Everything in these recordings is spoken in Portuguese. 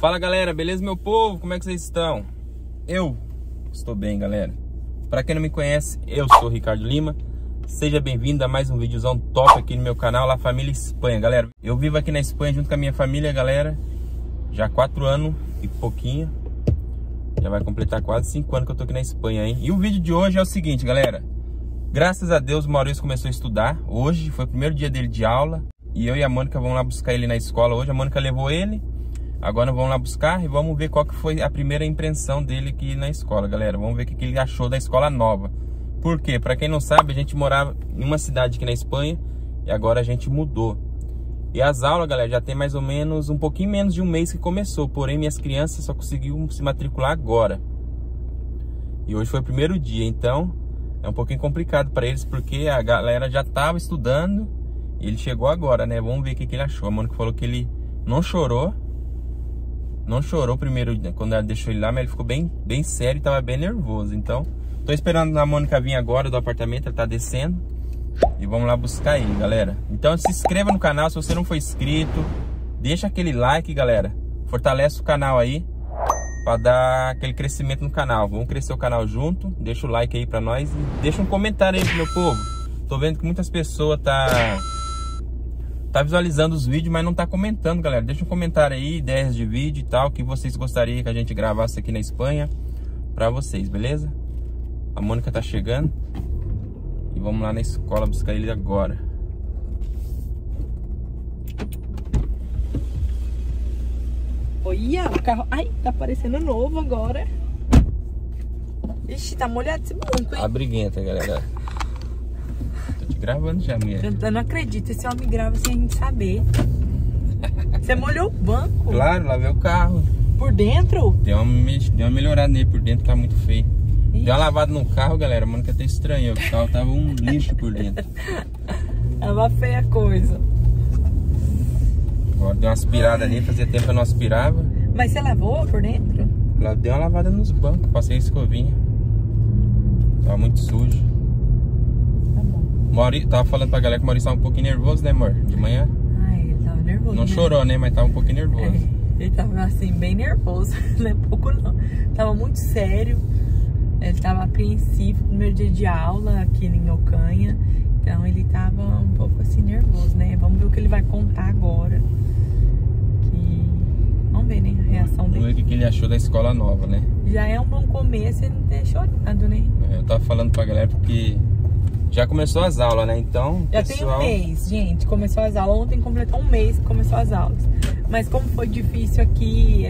Fala galera, beleza meu povo? Como é que vocês estão? Eu estou bem, galera. Para quem não me conhece, eu sou o Ricardo Lima. Seja bem-vindo a mais um videozão top aqui no meu canal, La Família Espanha, galera. Eu vivo aqui na Espanha junto com a minha família, galera. Já há 4 anos e pouquinho. Já vai completar quase 5 anos que eu tô aqui na Espanha, hein? E o vídeo de hoje é o seguinte, galera. Graças a Deus o Maurício começou a estudar. Hoje foi o primeiro dia dele de aula. E eu e a Mônica vamos lá buscar ele na escola hoje. A Mônica levou ele. Agora vamos lá buscar e vamos ver qual que foi a primeira impressão dele aqui na escola, galera. Vamos ver o que ele achou da escola nova. Por quê? Pra quem não sabe, a gente morava em uma cidade aqui na Espanha e agora a gente mudou. E as aulas, galera, já tem mais ou menos, um pouquinho menos de um mês que começou. Porém, minhas crianças só conseguiram se matricular agora. E hoje foi o primeiro dia, então é um pouquinho complicado para eles, porque a galera já estava estudando e ele chegou agora, né? Vamos ver o que ele achou. A Mônica falou que ele não chorou. Não chorou primeiro quando ela deixou ele lá, mas ele ficou bem sério e tava bem nervoso. Então, tô esperando a Mônica vir agora do apartamento, ela tá descendo. E vamos lá buscar ele, galera. Então, se inscreva no canal se você não for inscrito. Deixa aquele like, galera. Fortalece o canal aí, pra dar aquele crescimento no canal. Vamos crescer o canal junto. Deixa o like aí pra nós e deixa um comentário aí pro meu povo. Tô vendo que muitas pessoas tá visualizando os vídeos, mas não tá comentando, galera. Deixa um comentário aí, ideias de vídeo e tal, que vocês gostariam que a gente gravasse aqui na Espanha pra vocês, beleza? A Mônica tá chegando e vamos lá na escola buscar ele agora. Olha, o carro... Ai, tá parecendo novo agora. Ixi, tá molhado esse banco, hein? A briguenta, galera. Tô te gravando já, mulher. Eu não acredito, esse homem grava sem a gente saber. Você molhou o banco? Claro, lavei o carro. Por dentro? Deu uma melhorada nele por dentro, tá muito feio. Ixi. Deu uma lavada no carro, galera. A Mônica até estranhou, o carro tava um lixo por dentro. Tava feia a coisa. Agora deu uma aspirada nele, fazia tempo que eu não aspirava. Mas você lavou por dentro? Deu uma lavada nos bancos, passei a escovinha. Tava muito sujo. Tá bom. Tava falando pra galera que o Maurício tava um pouquinho nervoso, né, amor? De manhã. Ai, ele tava nervoso. Não chorou, né? Mas tava um pouquinho nervoso. Ele tava assim, bem nervoso. Não é pouco não. Tava muito sério. Ele tava apreensivo. Primeiro dia de aula aqui em Ocanha. Então ele tava um pouco assim nervoso, né? Vamos ver o que ele vai contar agora. Vamos ver, né? A reação dele. Vamos ver o que ele achou da escola nova, né? Já é um bom começo ele não ter chorado, né? Eu tava falando pra galera porque já começou as aulas, né? Então, já pessoal... tem um mês, gente. Começou as aulas. Ontem completou um mês que começou as aulas. Mas como foi difícil aqui,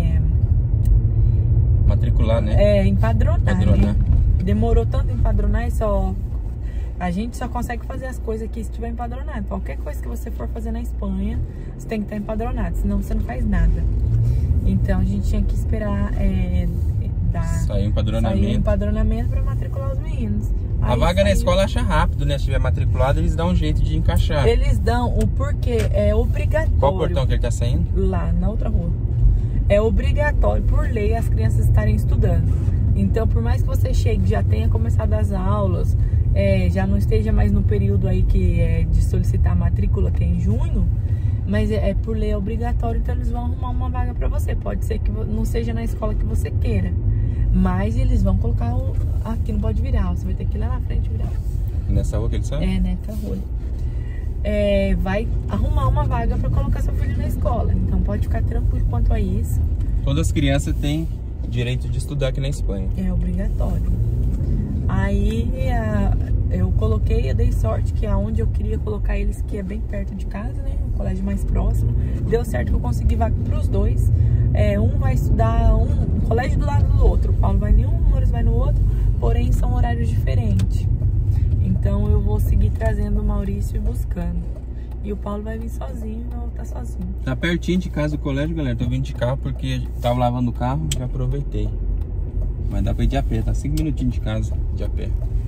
matricular, né? Empadronar, né? Demorou tanto empadronar e só... A gente só consegue fazer as coisas aqui se estiver empadronado. Qualquer coisa que você for fazer na Espanha, você tem que estar empadronado, senão você não faz nada. Então a gente tinha que esperar sair o empadronamento para matricular os meninos. A vaga na escola acha rápido, né? Se estiver matriculado, eles dão um jeito de encaixar. Eles dão o porquê, é obrigatório. Qual portão que ele tá saindo? Lá, na outra rua. É obrigatório, por lei, as crianças estarem estudando. Então, por mais que você chegue, já tenha começado as aulas, já não esteja mais no período aí que é de solicitar a matrícula, que é em junho, mas por lei é obrigatório, então eles vão arrumar uma vaga pra você. Pode ser que não seja na escola que você queira, mas eles vão colocar aqui, não pode virar, você vai ter que ir lá na frente virar. Nessa rua que ele sabe? Nessa rua. Vai arrumar uma vaga pra colocar seu filho na escola, então pode ficar tranquilo quanto a isso. Todas as crianças têm direito de estudar aqui na Espanha. É obrigatório. Aí eu dei sorte que aonde eu queria colocar eles, que é bem perto de casa, né? O colégio mais próximo. Deu certo que eu consegui vaga pros dois. Um vai estudar um colégio do lado do outro. O Paulo vai em um, o Maurício vai no outro. Porém, são horários diferentes. Então eu vou seguir trazendo o Maurício e buscando. E o Paulo vai vir sozinho e vai voltar sozinho. Tá pertinho de casa o colégio, galera. Tô vindo de carro porque tava lavando o carro, já aproveitei. Mas dá pra ir de a pé, tá 5 minutinhos de casa de a pé.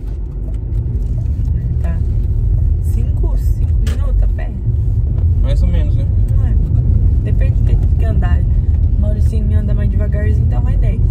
Tá 5 minutos a pé? Mais ou menos, né? Não é. Depende do tempo que andar. O Mauricinho anda mais devagarzinho, então vai 10.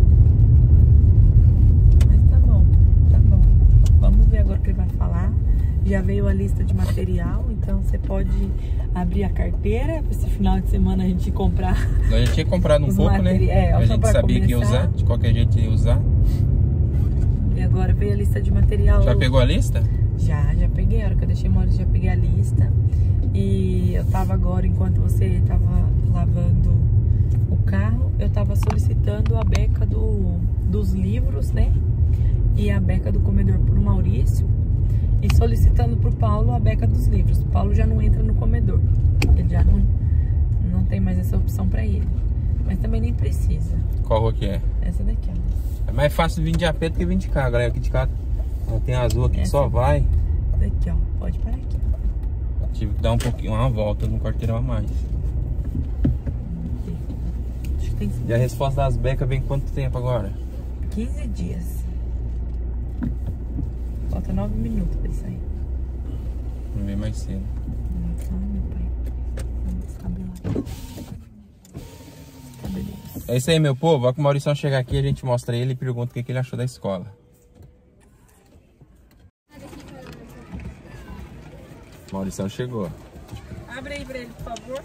Mas tá bom, tá bom. Vamos ver agora o que ele vai falar. Já veio a lista de material, então você pode abrir a carteira para esse final de semana a gente comprar. Nós já tinha comprado um pouco, né? A gente sabia que ia usar, de qualquer jeito ia usar. E agora veio a lista de material. Já pegou a lista? Já peguei. A hora que eu deixei o Maurício, já peguei a lista. E eu tava agora, enquanto você tava lavando o carro, eu tava solicitando a beca dos livros, né? E a beca do comedor pro Maurício. E solicitando pro Paulo a beca dos livros. O Paulo já não entra no comedor. Ele já não tem mais essa opção pra ele. Mas também nem precisa. Qual rua que é? Essa daqui, ó. É mais fácil vir de a pé do que vir de carro, galera. Aqui de carro tem azul aqui que só vai. Daqui, ó. Pode parar aqui. Tive que dar uma volta no quarteirão a mais. Acho que tem... E a resposta das becas vem quanto tempo agora? 15 dias. Falta 9 minutos pra isso aí. Não vem mais cedo. Meu pai. Vamos descabelar. É isso aí, meu povo. Olha que o Maurição chegar aqui, a gente mostra ele e pergunta o que ele achou da escola. Maurição chegou. Abre aí pra ele, por favor.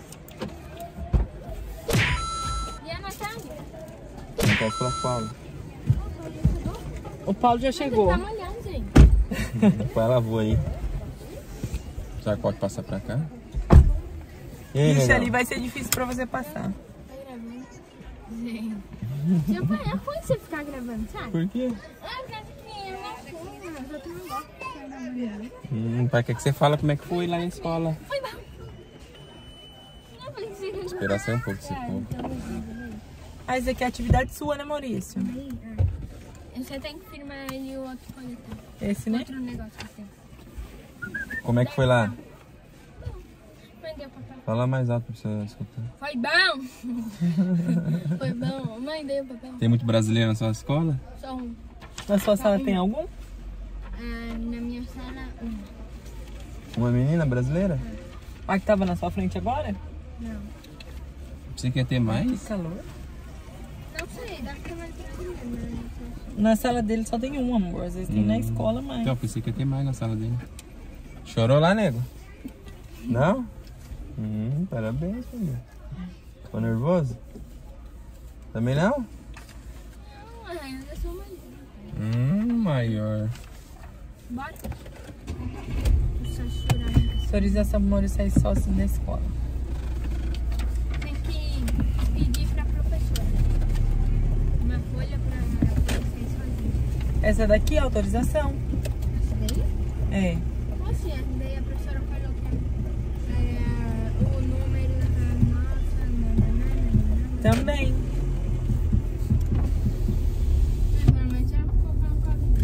E a Natália? Não pode falar Paulo. O Paulo já chegou. Tá molhando, gente. Depois ela voa aí. Será que pode passar pra cá? E aí, Isso legal? ali vai ser difícil pra você passar. Tá gravando? Gente. É ruim você ficar gravando, sabe? Por quê? Ah, porque eu não fui, mas eu também gosto de ficar gravando. Pai, quer que você fala como é que foi lá na escola? Foi bom. Não precisa. Esperar sair um pouco desse povo. Ah, isso aqui é atividade sua, né, Maurício? Você tem que firmar ele o outro coletor. Esse, né? Outro negócio que tem. Como é que foi lá? Prendeu o papel. Fala mais alto pra você escutar. Foi bom. Foi bom. Mãe, deu o papel. Tem muito brasileiro na sua escola? Só um. Na sua sala tem algum? Na minha sala, um. Uma menina brasileira? A que tava na sua frente agora? Não. Você quer ter Que mais? calor. Não sei, dá pra mais brasileiro, Na sala dele só tem um, amor. Às vezes tem na escola, mas... Então, pensei que ia ter mais na sala dele. Chorou lá, nego? Não? Parabéns, filho. Ficou nervoso? Também não? Não, ainda sou mais. Maior. Bora. Só chorar. Autorização pro Maurício sair só assim da escola. Tem que pedir pra professora. Uma folha pra você sozinho. Essa daqui é a autorização. Essa daí? É. Você, daí a professora falou que era o número da nossa. Também. Normalmente ela ficou falando com a vida.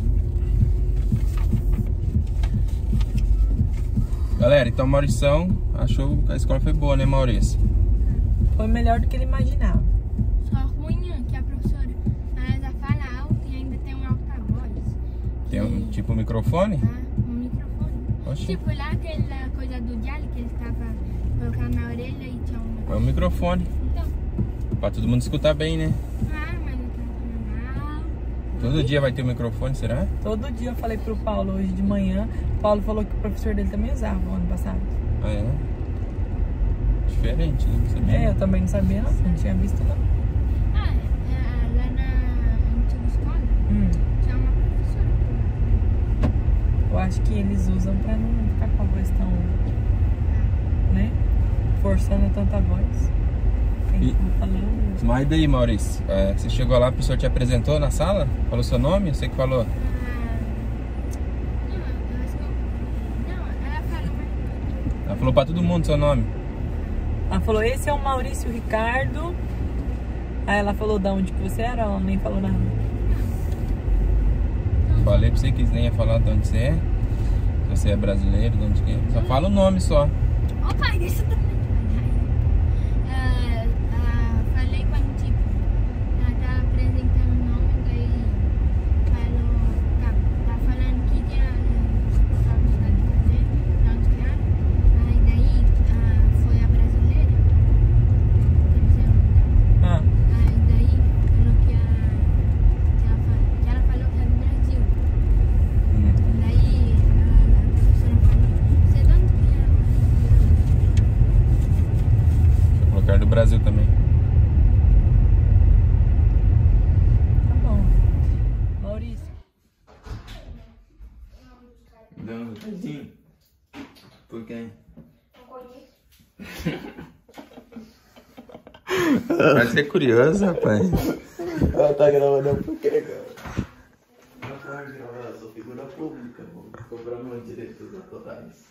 Galera, então Maurição achou que a escola foi boa, né, Maurício? Foi melhor do que ele imaginava. Só ruim é que a professora ela fala alto e ainda tem um alta-voz. Tem um microfone? Um microfone. Oxi. Tipo lá aquela coisa do diário que ele tava colocando na orelha e tinha um. É um microfone. Então, Pra todo mundo escutar bem, né? mas ele tá falando alto. Todo dia vai ter um microfone, será? Todo dia eu falei pro Paulo hoje de manhã. O Paulo falou que o professor dele também usava o ano passado. Ah, é? Diferente, né? Não sabia. É, eu também não sabia, não tinha visto, não. Lá na antiga escola tinha uma professora. Eu acho que eles usam pra não ficar com a voz tão, né? Forçando tanta voz. Quem E- tá falando? Mas daí, Maurício, você chegou lá, o professor te apresentou na sala? Falou seu nome? Você que falou? Não, eu acho que. Não, ela falou mais. Ela falou pra todo mundo seu nome. Ela falou, esse é o Maurício Ricardo. Aí ela falou de onde que você era, ela nem falou nada. Falei pra você que nem ia falar de onde você é. Se você é brasileiro, de onde que é. Só fala o nome só. Ô pai, deixa eu falei quando tipo, ela tava apresentando o nome, daí falou, tá falando que dia estava estudando de fazer, de onde que era. Aí daí foi a brasileira, terceiro lugar. Ah, Aí daí falou que ela falou que era do Brasil. Daí a professora por quem? Não conheço. Vai ser curioso, rapaz. Ela tá gravando por quê, cara? Não tá gravando, eu sou figura pública, vou cobrar meus direitos autorais.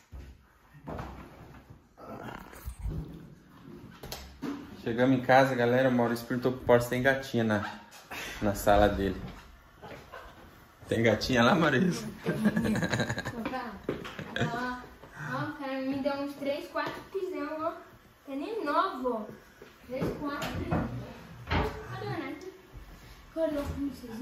Chegamos em casa, galera. O Maurício perguntou pro Paulo se tem gatinha na sala dele. Tem gatinha lá, Maurício? Ó, o cara me deu uns 3, 4 pisão, ó. É nem novo, ó. 3, 4 pisão. Cadê o Renato? Acordou com vocês,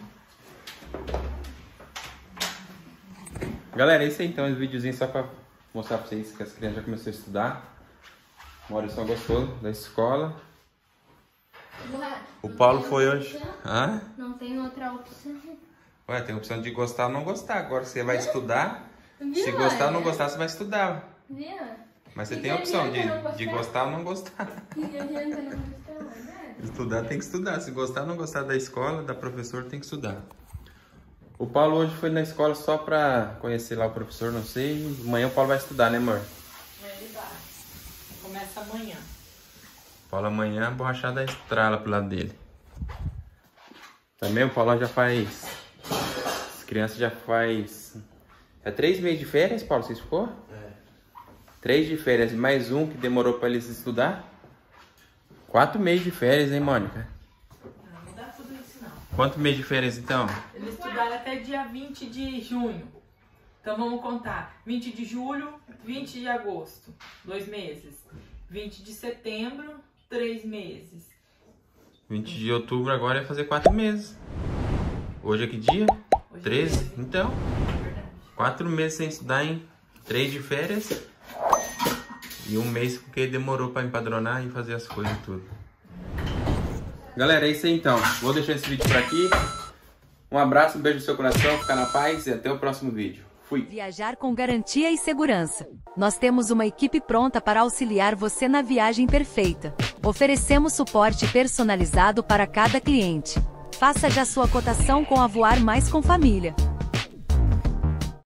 Galera, é isso aí então, esse videozinho só pra mostrar pra vocês que as crianças já começaram a estudar. O Maurício só gostou da escola. O Paulo foi hoje. Hã? Não tem outra opção. Ué, tem a opção de gostar ou não gostar. Agora você vai estudar. Se Viu, gostar ou não olha? gostar, você vai estudar. Viu? Mas você E tem a que opção adianta não de gostar? gostar ou não gostar. Que adianta não gostar, né? Estudar tem que estudar. Se gostar ou não gostar da escola, da professora, tem que estudar. O Paulo hoje foi na escola só pra conhecer lá o professor, não sei. Amanhã o Paulo vai estudar, né, amor? Ele vai. Começa amanhã. Paulo amanhã, a borrachada estrala pro lado dele. Também o Paulo já faz... As crianças já faz... É 3 meses de férias, Paulo, você ficou? É. 3 de férias, mais um que demorou pra eles estudar. 4 meses de férias, hein, Mônica? Não dá tudo isso, não. Quantos meses de férias, então? Eles estudaram até dia 20 de junho. Então vamos contar. 20 de julho, 20 de agosto, 2 meses. 20 de setembro, 3 meses. 20 de outubro agora ia fazer 4 meses. Hoje é que dia? Hoje é 13? 13. Então, Verdade. 4 meses sem estudar, hein? 3 de férias. E 1 mês porque demorou pra empadronar e fazer as coisas e tudo. Galera, é isso aí então. Vou deixar esse vídeo por aqui. Um abraço, um beijo no seu coração, fica na paz e até o próximo vídeo. Fui! Viajar com garantia e segurança. Nós temos uma equipe pronta para auxiliar você na viagem perfeita. Oferecemos suporte personalizado para cada cliente. Faça já sua cotação com a Voar Mais com Família.